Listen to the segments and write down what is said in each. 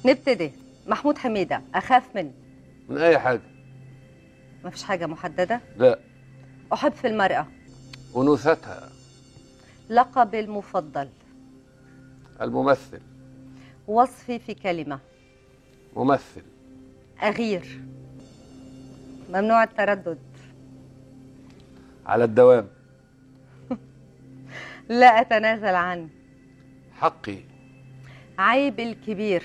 نبتدي. محمود حميدة، أخاف من أي حاجة. ما فيش حاجة محددة؟ لا. أحب في المرأة. أنوثتها. لقبي المفضل. الممثل. وصفي في كلمة. ممثل. أغير. ممنوع التردد. على الدوام. لا أتنازل عنه. حقي. عيب الكبير.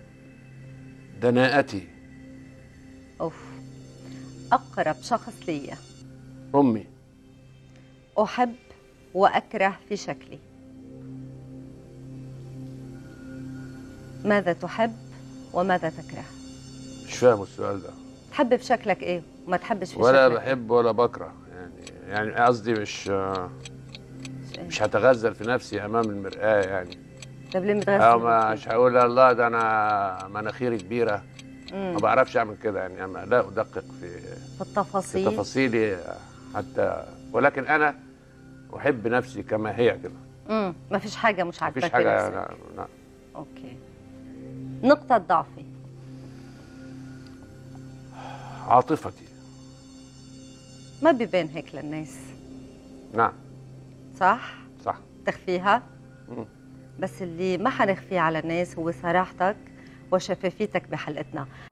دناءتي. أوف. أقرب شخص ليا. أمي. أحب وأكره في شكلي. ماذا تحب وماذا تكره؟ مش فاهم السؤال ده. تحب في شكلك إيه وما تحبش في ولا شكلك بحب ولا بكره، يعني قصدي مش هتغزل في نفسي أمام المرآة يعني. طب ليه متغزل؟ مش هقول الله ده أنا مناخيري كبيرة. ما بعرفش أعمل كده يعني، أنا لا أدقق في التفاصيل، في تفاصيلي حتى، ولكن أنا أحب نفسي كما هي كده. ما فيش حاجة مش عاجباك مفيش حاجة. بنفسك. لا لا. أوكي. نقطة ضعفي. عاطفتي. ما بيبان هيك للناس. نعم. صح؟ صح. تخفيها؟ بس اللي ما حنخفيه على الناس هو صراحتك وشفافيتك بحلقتنا.